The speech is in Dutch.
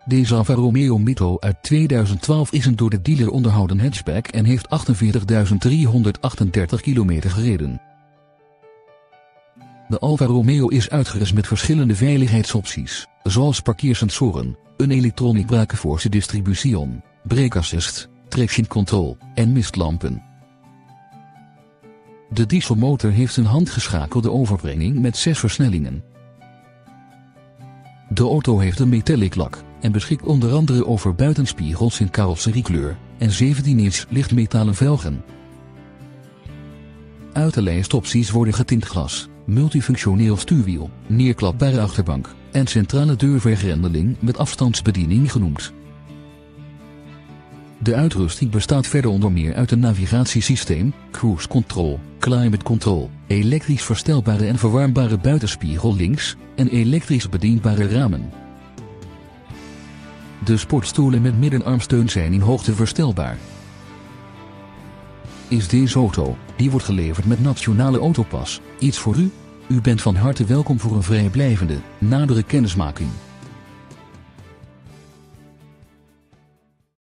Deze Alfa Romeo Mito uit 2012 is een door de dealer onderhouden hatchback en heeft 48.338 kilometer gereden. De Alfa Romeo is uitgerust met verschillende veiligheidsopties, zoals parkeersensoren, een elektronisch brakeforce distribution, brake assist, traction control en mistlampen. De dieselmotor heeft een handgeschakelde overbrenging met 6 versnellingen. De auto heeft een metallic lak en beschikt onder andere over buitenspiegels in carrosseriekleur en 17-inch lichtmetalen velgen. Uit de lijst opties worden getint glas, multifunctioneel stuurwiel, neerklapbare achterbank en centrale deurvergrendeling met afstandsbediening genoemd. De uitrusting bestaat verder onder meer uit een navigatiesysteem, cruise control, climate control, elektrisch verstelbare en verwarmbare buitenspiegel links en elektrisch bedienbare ramen. De sportstoelen met middenarmsteun zijn in hoogte verstelbaar. Is deze auto, die wordt geleverd met Nationale Autopas, iets voor u? U bent van harte welkom voor een vrijblijvende, nadere kennismaking.